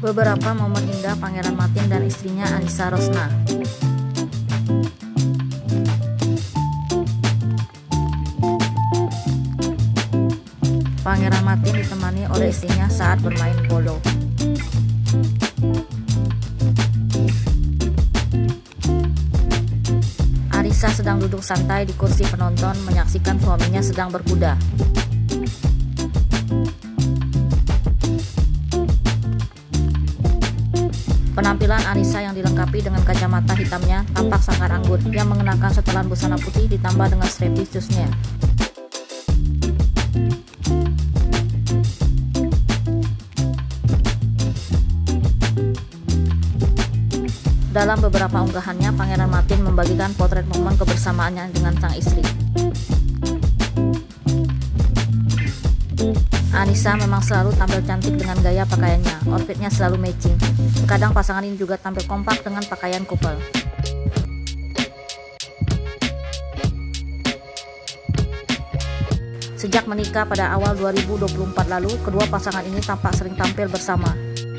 Beberapa momen indah Pangeran Martin dan istrinya Annisa Rosna. Pangeran Martin ditemani oleh istrinya saat bermain polo. Annisa sedang duduk santai di kursi penonton menyaksikan suaminya sedang berkuda. Penampilan Annisa yang dilengkapi dengan kacamata hitamnya tampak sangat anggun. Dia mengenakan setelan busana putih ditambah dengan strapless shoes-nya. Dalam beberapa unggahannya, Pangeran Martin membagikan potret momen kebersamaannya dengan sang istri. Annisa memang selalu tampil cantik dengan gaya pakaiannya, outfitnya selalu matching. Terkadang pasangan ini juga tampil kompak dengan pakaian couple. Sejak menikah pada awal 2024 lalu, kedua pasangan ini tampak sering tampil bersama.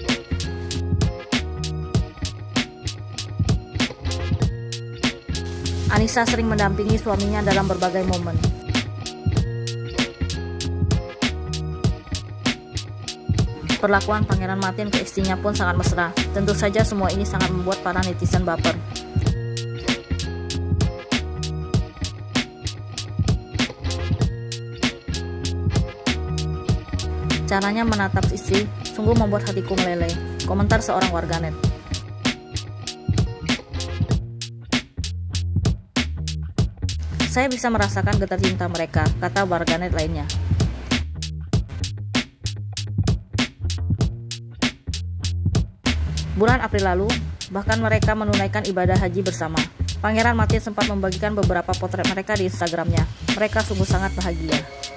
Annisa sering mendampingi suaminya dalam berbagai momen. Perlakuan Pangeran Martin ke istrinya pun sangat mesra. Tentu saja semua ini sangat membuat para netizen baper. Caranya menatap istri sungguh membuat hatiku meleleh, komentar seorang warganet. Saya bisa merasakan getar cinta mereka, kata warganet lainnya. Bulan April lalu, bahkan mereka menunaikan ibadah haji bersama. Pangeran Martin sempat membagikan beberapa potret mereka di Instagramnya. Mereka sungguh sangat bahagia.